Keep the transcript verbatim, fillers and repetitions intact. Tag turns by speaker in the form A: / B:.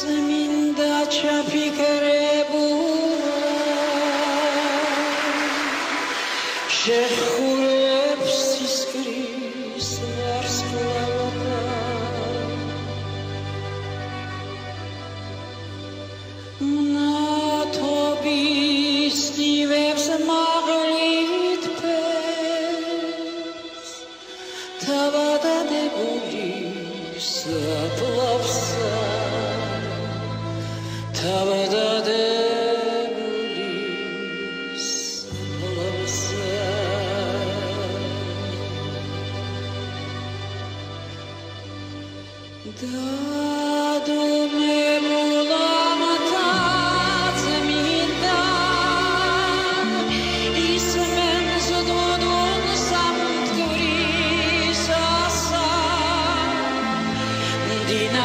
A: წმინდა ჩაფიქრებულა შეხურებს სისკრის ვარსკვლავობა მნათობის ნივებს მაღლით ფერს თავადადებული საპლავსა თავადადებული საპლავსა დადუმებულა მათაც მინდა ისმენს დოდონ სამთვრისასა დინა